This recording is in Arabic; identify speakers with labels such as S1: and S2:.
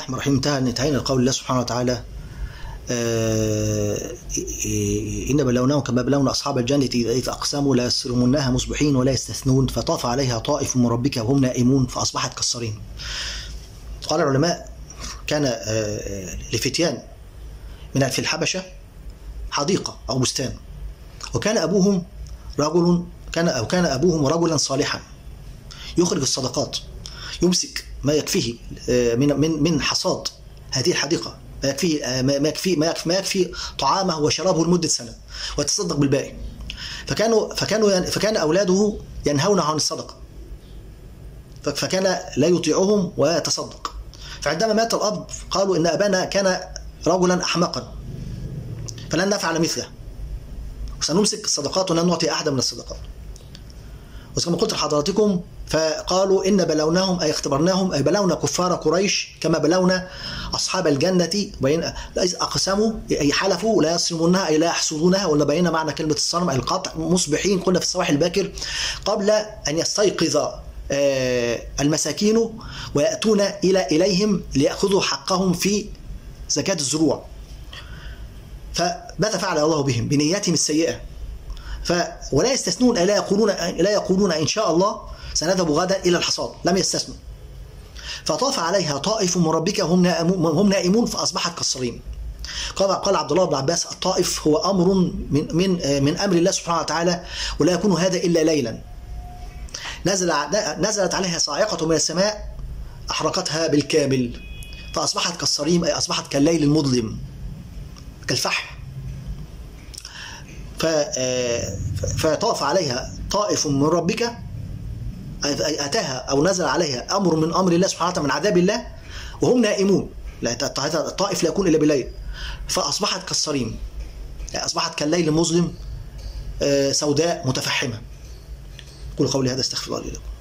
S1: الرحمن الرحيم. انتهينا لقول الله سبحانه وتعالى: إن بلوناهم كما بلونا أصحاب الجنة إذ أقسموا لا يصرمنها مصبحين ولا يستثنون فطاف عليها طائف من ربك وهم نائمون فأصبحت كالصريم. قال العلماء: كان لفتيان في الحبشة حديقة أو بستان، وكان أبوهم رجلا صالحا يخرج الصدقات، يمسك ما يكفيه من حصاد هذه الحديقة، ما يكفي طعامه وشرابه لمدة سنة، ويتصدق بالباقي. فكان أولاده ينهونه عن الصدقة، فكان لا يطيعهم ويتصدق. فعندما مات الأب قالوا: إن أبانا كان رجلا أحمقا فلن نفعل مثله، وسنمسك الصدقات ولن نعطي أحدا من الصدقات. وكما قلت لحضراتكم، فقالوا: إن بلوناهم أي اختبرناهم، أي بلونا كفار قريش كما بلونا أصحاب الجنة إذ أقسموا أي حلفوا لا يصرمونها أي لا يحسدونها، ولا بينا معنى كلمة الصرم أي القطع، مصبحين قلنا في الصباح الباكر قبل أن يستيقظ المساكين ويأتون إليهم ليأخذوا حقهم في زكاة الزروع. فماذا فعل الله بهم بنياتهم السيئة؟ ولا يستثنون، لا يقولون إن شاء الله سنذهب غدا إلى الحصاد، لم يستثنوا. فطاف عليها طائف من ربك هم نائمون فأصبحت كالصريم. قال عبد الله بن عباس: الطائف هو أمر من أمر الله سبحانه وتعالى، ولا يكون هذا إلا ليلا. نزلت عليها صاعقة من السماء أحرقتها بالكامل فأصبحت كالصريم، أي أصبحت كالليل المظلم كالفحم. فطاف عليها طائف من ربك، أتاها أو نزل عليها أمر من أمر الله سبحانه وتعالى من عذاب الله وهم نائمون. الطائف لا يكون إلا بالليل، فأصبحت كالصريم، يعني أصبحت كالليل المظلم سوداء متفحمة. قولوا قولي هذا، استغفر الله لي ولكم.